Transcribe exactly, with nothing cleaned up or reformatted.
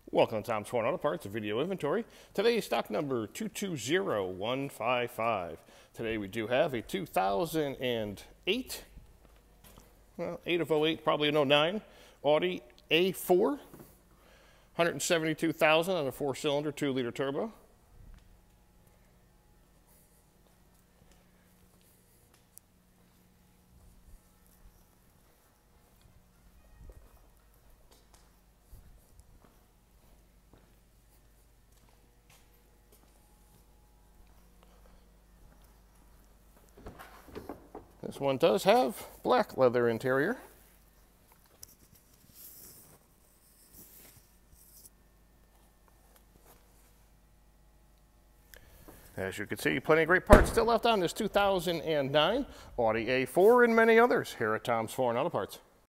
Welcome to Tom's Foreign Auto Parts, a video inventory. Today is stock number two two zero one five five. Today we do have a two thousand eight, well, eight of oh eight, probably an oh nine, Audi A four, one hundred seventy-two thousand on a four-cylinder, two liter turbo. This one does have black leather interior. As you can see, plenty of great parts still left on this two thousand nine Audi A four and many others here at Tom's Foreign Auto Parts.